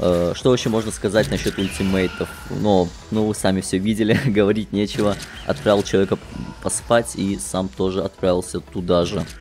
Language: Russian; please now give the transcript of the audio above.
Что вообще можно сказать насчет ультимейтов? Ну, вы сами все видели, говорить нечего. Отправил человека поспать и сам тоже отправился туда же.